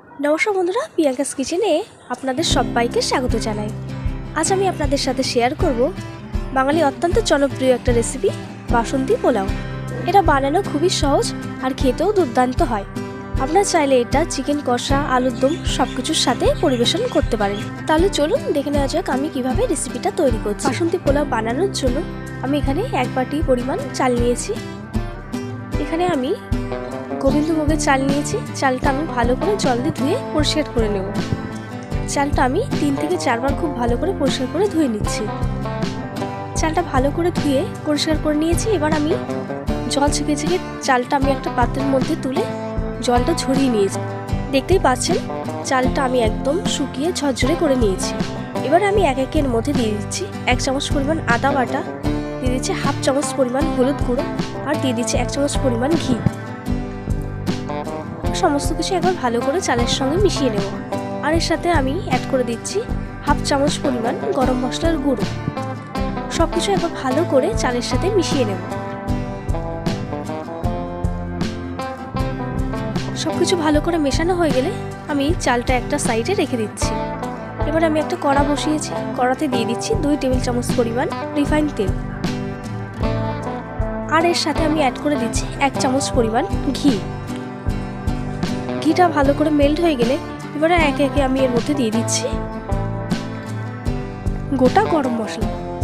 নমস্কার বন্ধুরা, প্রিয়াঙ্কাস কিচেনে আপনাদের সবাইকে স্বাগত জানাই। আজ আমি আপনাদের সাথে শেয়ার করব বাঙালি অত্যন্ত জনপ্রিয় একটা রেসিপি, বাসন্তী পোলাও। এটা বানানো খুবই সহজ আর খেতেও দুর্দান্ত হয়। আপনারা চাইলে এটা চিকেন কষা, আলুর দম সব কিছুর সাথে পরিবেশন করতে পারেন। তাহলে চলুন দেখে নেওয়া যাক আমি কিভাবে রেসিপিটা তৈরি করছি। বাসন্তী পোলাও বানানোর জন্য আমি এখানে 1 বাটি পরিমাণ চাল নিয়েছি। এখানে আমি গোবিন্দভোগের চাল নিয়েছি। চালটা আমি ভালো করে জল দিয়ে ধুয়ে পরিষ্কার করে নেব। চালটা আমি 3 থেকে 4 বার খুব ভালো করে পরিষ্কার করে ধুয়ে নিচ্ছি। চালটা ভালো করে ধুয়ে পরিষ্কার করে নিয়েছি। এবার আমি জল ছেঁকে ছেঁকে চালটা আমি একটা পাত্রের মধ্যে তুলে জলটা ঝরিয়ে নিয়েছি। দেখতেই পাচ্ছেন চালটা আমি একদম শুকিয়ে ঝরঝরে করে নিয়েছি। এবার আমি এক একের মধ্যে দিয়ে দিচ্ছি 1 চামচ পরিমাণ আদা বাটা, দিয়ে দিচ্ছি 1/2 চামচ পরিমাণ হলুদ গুঁড়ো, আর দিয়ে দিচ্ছি 1 চামচ পরিমাণ ঘি। সমস্ত কিছু একবার ভালো করে চালের সঙ্গে মিশিয়ে নেব। আর এর সাথে আমি অ্যাড করে দিচ্ছি 1/2 চামচ পরিমাণ গরম মশলার গুঁড়ো। সব কিছু একবার ভালো করে চালের সাথে মিশিয়ে নেব। সব কিছু ভালো করে মেশানো হয়ে গেলে আমি চালটা একটা সাইডে রেখে দিচ্ছি। এবার আমি একটা কড়া বসিয়েছি। কড়াতে দিয়ে দিচ্ছি 2 টেবিল চামচ পরিমাণ রিফাইন্ড তেল। আর এর সাথে আমি অ্যাড করে দিচ্ছি 1 চামচ পরিমাণ ঘি। ঘিটা ভালো করে মেল্ট হয়ে গেলে এবারে একে একে আমি এর মধ্যে দিয়ে দিচ্ছি গোটা গরম মশলা,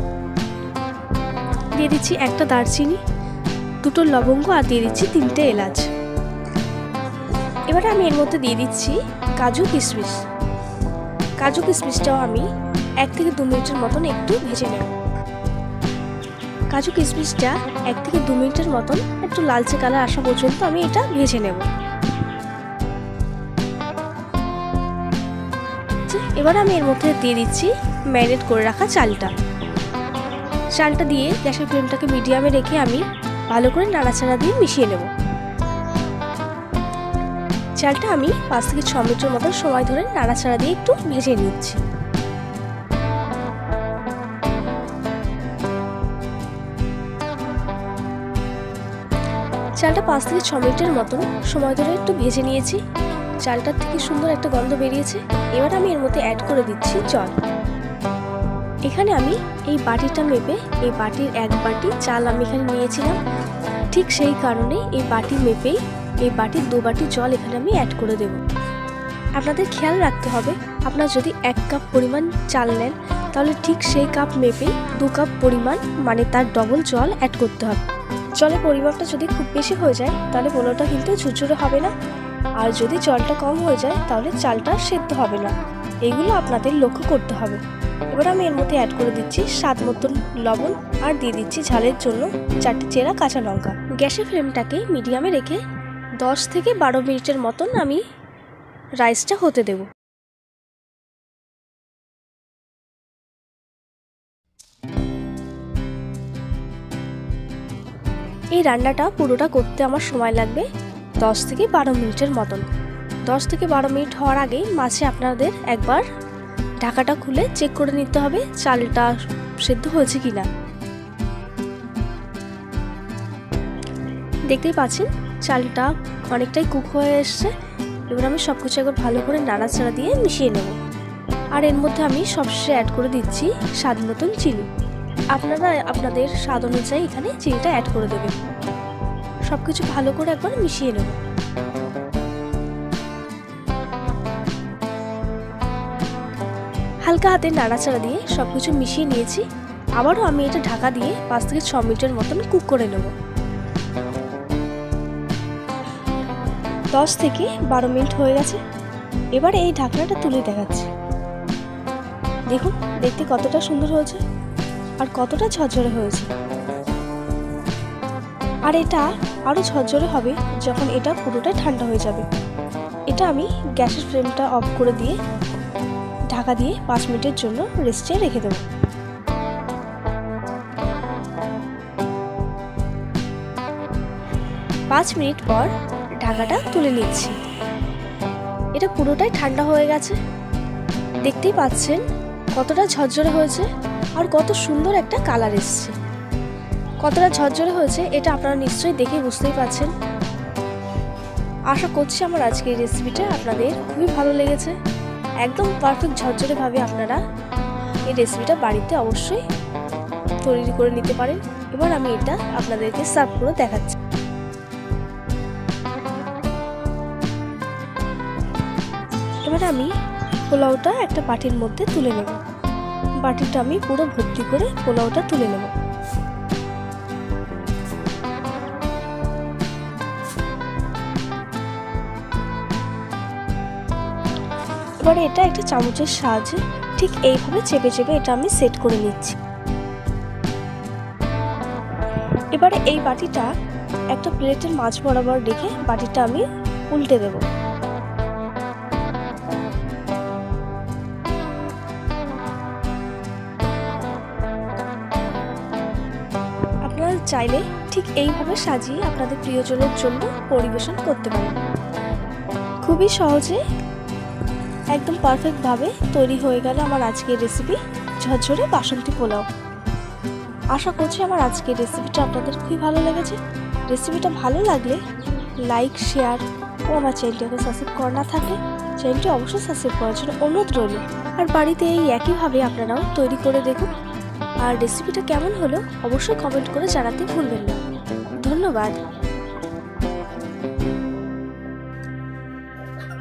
দিয়ে দিচ্ছি একটা দারচিনি, 2টো লবঙ্গ, আর দিয়ে দিচ্ছি 3টে এলাচ। এবারে আমি এর মধ্যে দিয়ে দিচ্ছি কাজু কিশমিশ। কাজু কিশমিশটাও আমি 1 থেকে 2 মিনিটের মতন একটু ভেজে নেব। কাজু কিশমিশটা 1 থেকে 2 মিনিটের মতন একটু লালচে কালার আসা পর্যন্ত আমি এটা ভেজে নেব। এবার আমি এর মধ্যে দিয়ে দিচ্ছি ম্যারিনেট করে রাখা চালটা। চালটা দিয়ে গ্যাসের ফ্লেমটাকে মিডিয়ামে রেখে আমি ভালো করে নাড়াচাড়া দিয়ে মিশিয়ে নেব। চালটা আমি 5 থেকে 6 মিনিটের মতো সময় ধরে নাড়াচাড়া দিয়ে একটু ভেজে নিচ্ছি। চালটা 5 থেকে 6 মিনিটের মতো সময় ধরে একটু ভেজে নিয়েছি। চালটার থেকে সুন্দর একটা গন্ধ বেরিয়েছে। এবার আমি এর মধ্যে অ্যাড করে দিচ্ছি জল। এখানে আমি এই বাটিটা মেপে, এই বাটির 1 বাটি চাল আমি এখানে নিয়েছিলাম, ঠিক সেই কারণে এই বাটি মেপেই এই বাটির 2 বাটি জল এখানে আমি অ্যাড করে দেব। আপনাদের খেয়াল রাখতে হবে, আপনারা যদি 1 কাপ পরিমাণ চাল নেন তাহলে ঠিক সেই কাপ মেপেই 2 কাপ পরিমাণ, মানে তার ডবল জল অ্যাড করতে হবে। জলের পরিমাণটা যদি খুব বেশি হয়ে যায় তাহলে পোলাওটা কিন্তু ঝুরঝুরে হবে না, আর যদি জলটা কম হয়ে যায় তাহলে চালটা সেদ্ধ হবে না। এগুলো আপনাদের লক্ষ্য করতে হবে। এবার আমি এর মধ্যে অ্যাড করে দিচ্ছি স্বাদ মতন লবণ, আর দিয়ে দিচ্ছি ঝালের জন্য 4টে চেরা কাঁচা লঙ্কা। গ্যাসের ফ্লেমটাকে মিডিয়ামে রেখে 10 থেকে 12 মিনিটের মতন আমি রাইসটা হতে দেব। এই রান্নাটা পুরোটা করতে আমার সময় লাগবে 10 থেকে 12 মিনিটের মতন। 10 থেকে 12 মিনিট হওয়ার আগেই মাঝে আপনাদের একবার ঢাকাটা খুলে চেক করে নিতে হবে চালটা সেদ্ধ হয়েছে কিনা। দেখতেই পাচ্ছেন চালটা অনেকটাই কুক হয়ে এসছে। এবার আমি সব কিছু একবার ভালো করে নাড়াচাড়া দিয়ে মিশিয়ে নেব। আর এর মধ্যে আমি সবশেষে অ্যাড করে দিচ্ছি স্বাদ মতন চিনি। আপনারা আপনাদের স্বাদ অনুযায়ী এখানে চিনিটা অ্যাড করে দেবেন। সব কিছু ভালো করে একবার মিশিয়ে নেব। হালকা হাতে নাড়াচাড়া দিয়ে সব কিছু মিশিয়ে নিয়েছি। আবারও আমি এটা ঢাকা দিয়ে 5 থেকে 6 মিনিটের মতন কুক করে নেব। 10 থেকে 12 মিনিট হয়ে গেছে। এবারে এই ঢাকনাটা তুলে দেখাচ্ছি। দেখুন দেখতে কতটা সুন্দর হয়েছে আর কতটা ঝরঝরে হয়েছে। আর এটা আরও ঝরঝরে হবে যখন এটা পুরোটাই ঠান্ডা হয়ে যাবে। এটা আমি গ্যাসের ফ্লেমটা অফ করে দিয়ে ঢাকা দিয়ে 5 মিনিটের জন্য রেস্টে রেখে দেব। 5 মিনিট পর ঢাকাটা তুলে নিচ্ছি। এটা পুরোটাই ঠান্ডা হয়ে গেছে। দেখতেই পাচ্ছেন কতটা ঝরঝরে হয়েছে আর কত সুন্দর একটা কালার এসছে। কতটা ঝরঝরে হয়েছে এটা আপনারা নিশ্চয়ই দেখে বুঝতেই পারছেন। আশা করছি আমার আজকের এই রেসিপিটা আপনাদের খুবই ভালো লেগেছে। একদম পারফেক্ট ঝরঝরেভাবে আপনারা এই রেসিপিটা বাড়িতে অবশ্যই তৈরি করে নিতে পারেন। এবার আমি এটা আপনাদেরকে সার্ভ করে দেখাচ্ছি। এবার আমি পোলাওটা একটা বাটির মধ্যে তুলে নেব। বাটিটা আমি পুরো ভর্তি করে পোলাওটা তুলে নেব। এবারে এটা একটা চামচের সাহায্যে ঠিক এইভাবে চেপে চেপে এটা আমি সেট করে নিচ্ছি। এবারে এই বাটিটা একটা প্লেটের মাঝ বরাবর রেখে বাটিটা আমি উল্টে দেব। আপনারা চাইলে ঠিক এইভাবে সাজিয়ে আপনাদের প্রিয়জনের জন্য পরিবেশন করতে পারেন। খুবই সহজে একদম পারফেক্টভাবে তৈরি হয়ে গেল আমার আজকের রেসিপি ঝরঝরে বাসন্তী পোলাও। আশা করছি আমার আজকের রেসিপিটা আপনাদের খুবই ভালো লেগেছে। রেসিপিটা ভালো লাগলে লাইক, শেয়ার ও আমার চ্যানেলটাকে সাবস্ক্রাইব করা না থাকলে চ্যানেলটি অবশ্যই সাবস্ক্রাইব করার জন্য অনুরোধ রইল। আর বাড়িতে এই একইভাবে আপনারাও তৈরি করে দেখুন। আর রেসিপিটা কেমন হলো অবশ্যই কমেন্ট করে জানাতে ভুলবেন না। ধন্যবাদ।